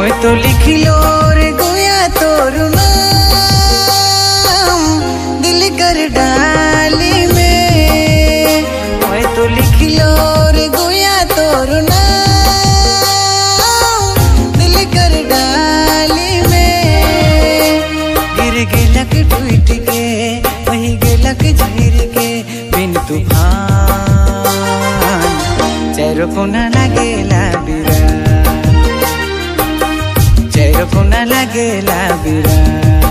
मैं तो लिखिलो रे गोया तोर नाम दिल कर डाली में। मैं तो लिखिलो रे गोया तोर नाम दिल कर डाली में। गिर गेलक टूट के वही गेलक झिर के बिन तूफान चेहरो कोना लागेला बिरा, चेहरो कोना लागेला बिरा।